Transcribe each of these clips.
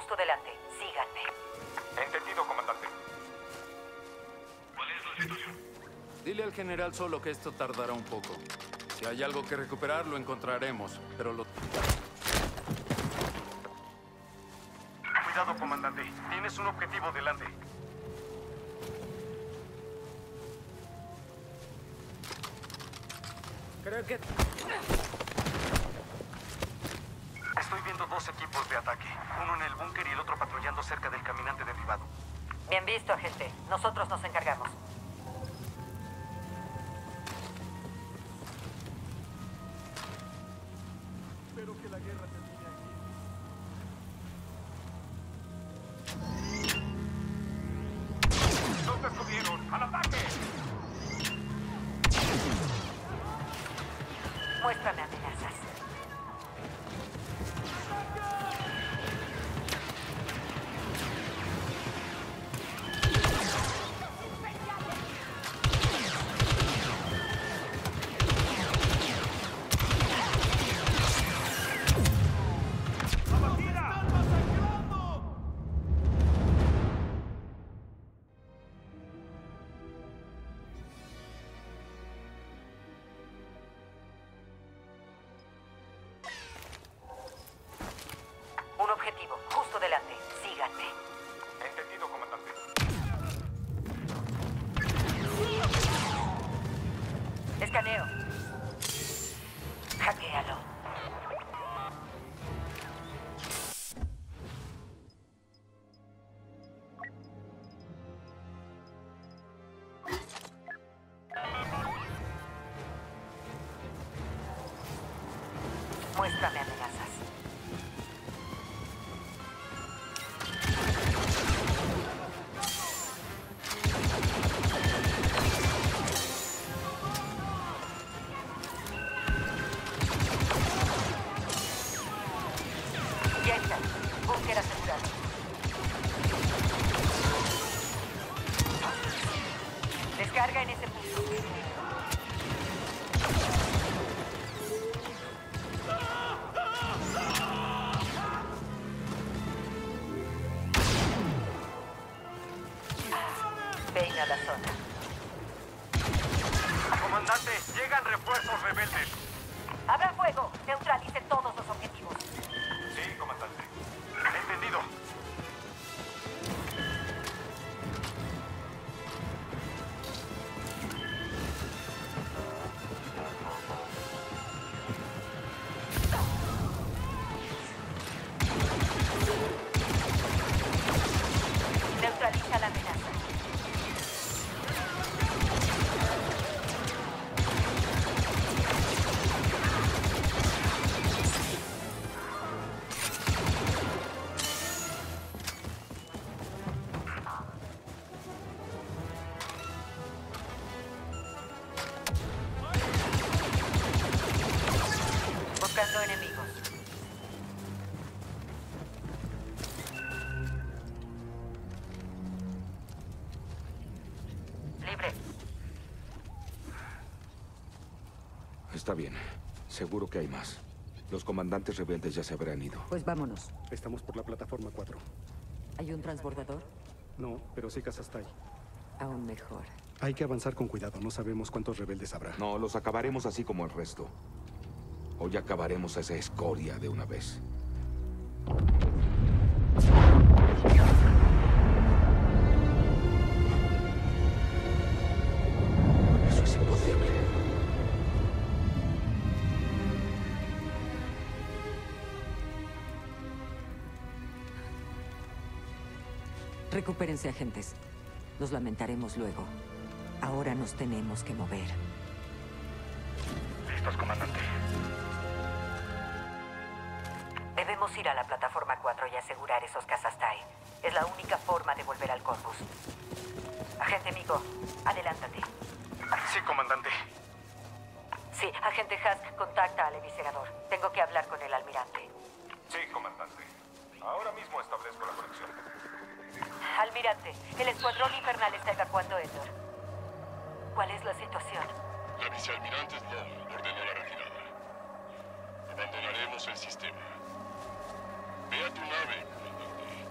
justo delante. Síganme. Entendido, comandante. ¿Cuál es la situación? Dile al general Solo que esto tardará un poco. Si hay algo que recuperar, lo encontraremos, pero lo... Cuidado, comandante. Tienes un objetivo delante. Creo que... Estoy viendo dos equipos de ataque. Uno en el búnker y el otro patrullando cerca del caminante derribado. Bien visto, agente. Nosotros nos encargamos. Espero que la guerra termine aquí. ¡Nos descubrieron! ¡Al ataque! Muéstrame amenazas. Un objetivo, justo delante. Síganme. Entendido, comandante. Escaneo. Hackéalo. Muéstrame amenazas. Ya está. Búnker asegurado. Descarga en ese punto. Peina la zona. Comandante, llegan refuerzos rebeldes. ¡Abran fuego! Neutralice todos los objetivos. Sí, comandante. Entendido. Neutraliza la amenaza. Buscando enemigos. Libre. Está bien. Seguro que hay más. Los comandantes rebeldes ya se habrán ido. Pues vámonos. Estamos por la plataforma 4. ¿Hay un transbordador? No, pero sí hasta ahí. Aún mejor. Hay que avanzar con cuidado. No sabemos cuántos rebeldes habrá. No, los acabaremos así como el resto. Hoy acabaremos a esa escoria de una vez. Eso es imposible. Recupérense, agentes. Nos lamentaremos luego. Ahora nos tenemos que mover. Listos, comandante. Debemos ir a la plataforma 4 y asegurar esos Kazastai. Es la única forma de volver al Corvus. Agente Miko, adelántate. Sí, comandante. Sí, agente Hask, contacta al eviscerador. Tengo que hablar con el almirante. Sí, comandante. Ahora mismo establezco la conexión. Almirante, el escuadrón infernal está evacuando Endor. ¿Cuál es la situación? La vicealmirante Sloan ordenó la retirada. Abandonaremos el sistema. Ve a tu nave, comandante.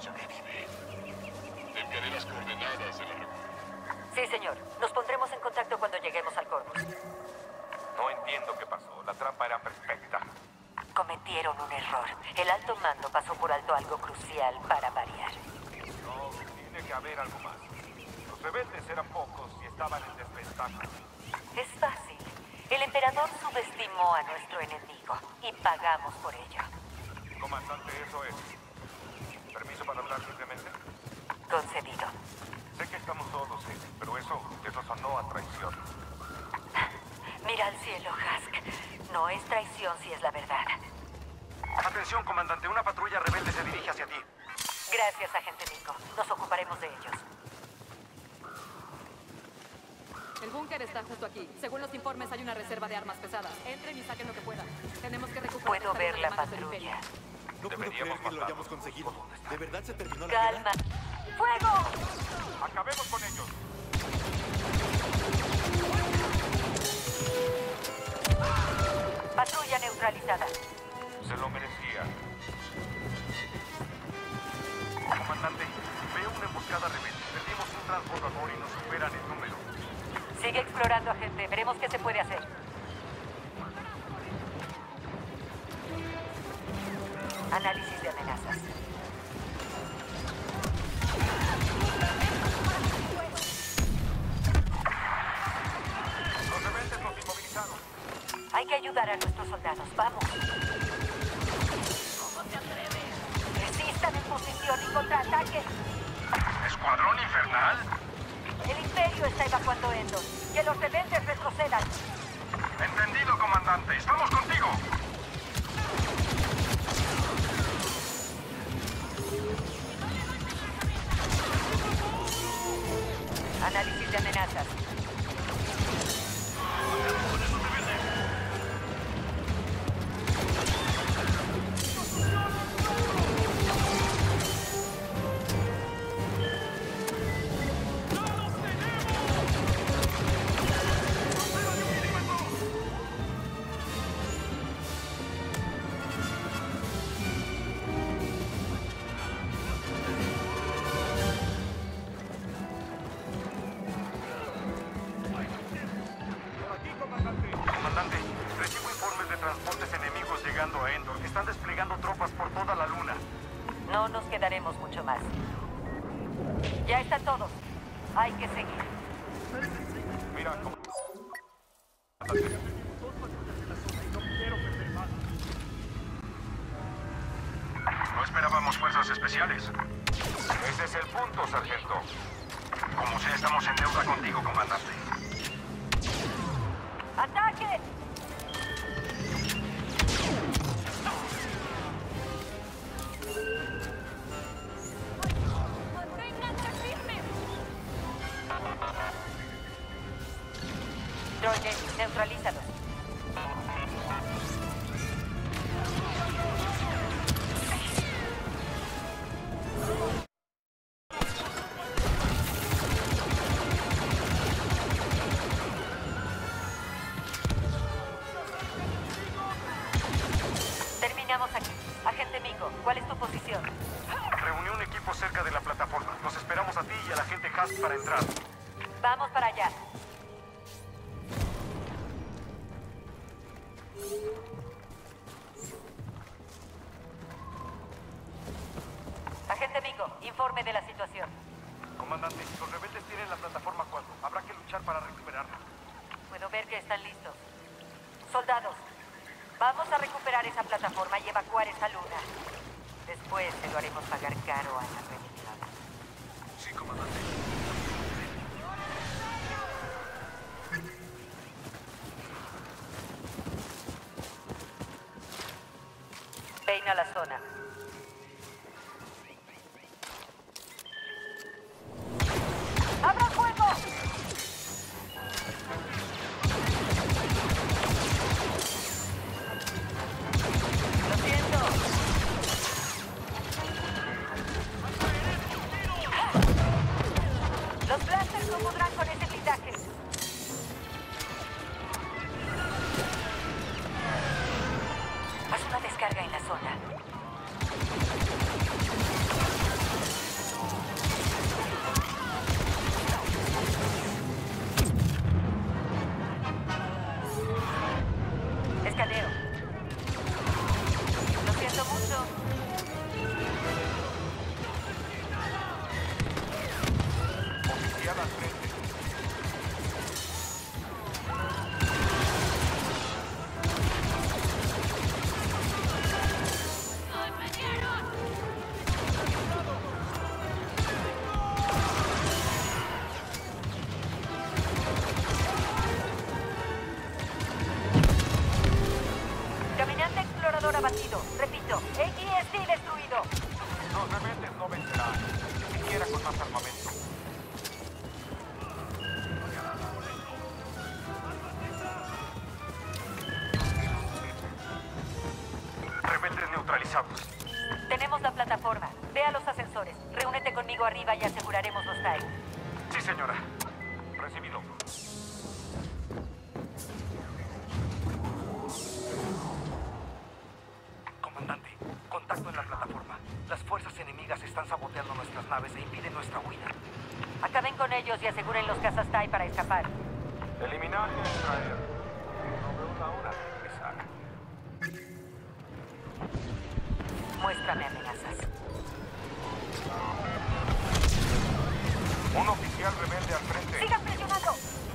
sobrevive. Te enviaré las coordenadas de la reunión. Sí, señor. Nos pondremos en contacto cuando lleguemos al Corvus. No entiendo qué pasó. La trampa era perfecta. Cometieron un error. El alto mando pasó por alto algo crucial para variar. No, tiene que haber algo más. Los rebeldes eran pocos y estaban en desventaja. Es fácil. El emperador subestimó a nuestro enemigo y pagamos por ello. Comandante, eso es. ¿Permiso para hablar libremente? Concedido. Sé que estamos todos, pero eso sonó a traición. Mira al cielo, Hask. No es traición si es la verdad. Atención, comandante. Una patrulla rebelde se dirige hacia ti. Gracias, agente Nico. Nos ocuparemos de ellos. El búnker está justo aquí. Según los informes, hay una reserva de armas pesadas. Entren y saquen lo que puedan. Tenemos que recuperar... Puedo esta ver luz la de manos del Imperio. patrulla. No puedo creer que lo hayamos conseguido. ¿De verdad se terminó la Calma. guerra? ¡Fuego! Acabemos con ellos. Patrulla neutralizada. Se lo merecía. Comandante, veo una emboscada rebelde. Perdimos un transbordador y nos superan en número. Sigue explorando, agente. Veremos qué se puede hacer. Análisis de amenazas. Los rebeldes nos inmovilizaron. Hay que ayudar a nuestros soldados. Vamos. ¿Cómo se atreven? Resistan en posición y contraataquen. ¿Escuadrón infernal? El Imperio está evacuando Endor. Que los rebeldes retrocedan. Entendido, comandante. Estamos contigo. Análisis de amenazas. Comandante, recibo informes de transportes enemigos llegando a Endor. Están desplegando tropas por toda la luna. No nos quedaremos mucho más. Ya están todos. Hay que seguir. Mira, no esperábamos fuerzas especiales. Ese es el punto, sargento. Como sea, estamos en deuda contigo, comandante. ¡Ataque! Troyen, neutralízalos. Terminamos aquí. Agente Miko, ¿cuál es tu posición? Reuní un equipo cerca de la plataforma. Nos esperamos a ti y a la gente Hask para entrar. Vamos para allá. Agente Miko, informe de la situación. Comandante, los rebeldes tienen la plataforma 4. Habrá que luchar para recuperarla. Puedo ver que están listos. Soldados, vamos a recuperar esa plataforma y evacuar esa luna. Después se lo haremos pagar caro a la rebelión. Sí, comandante. Peina la zona. ¡Abran fuego! Lo siento. Los blasters no podrán con ese blindaje. Haz una descarga en la zona. abatido. Repito, AT-ST destruido. Los rebeldes no vencerán, ni siquiera con más armamento. Rebeldes neutralizados. Tenemos la plataforma. Ve a los ascensores. Reúnete conmigo arriba y aseguraremos los TIE. Sí, señora. Recibido. Comandante, contacto en la plataforma. Las fuerzas enemigas están saboteando nuestras naves e impiden nuestra huida. Acaben con ellos y aseguren los cazas TIE para escapar. Eliminar y extraer. No veo la hora de empezar. Muéstrame amenazas. Un oficial rebelde al frente. ¡Sigan presionando!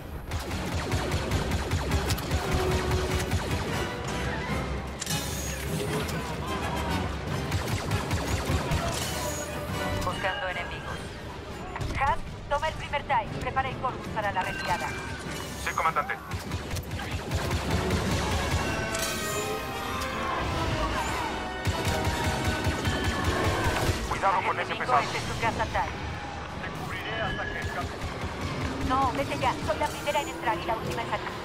Buscando enemigos. Hask, toma el primer TIE. Prepara el Corvus para la retirada. Sí, comandante. Cuidado con ese pesado. Este es tu casa TIE. Te cubriré hasta que escape. No, vete ya. Soy la primera en entrar y la última en salir.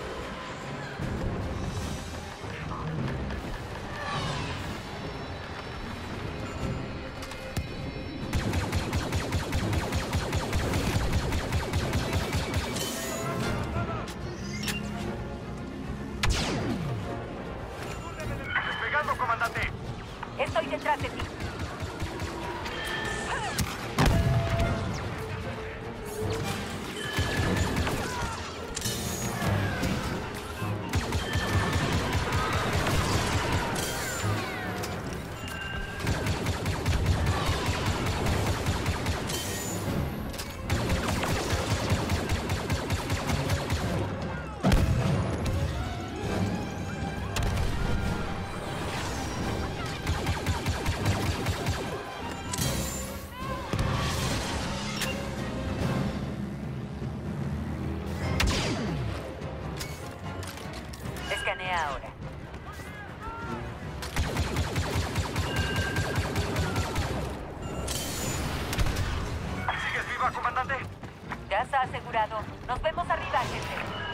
Despegando, comandante. Estoy detrás de ti. Escanea ahora. ¿Sigues viva, comandante? Casa asegurado. Nos vemos arriba, gente.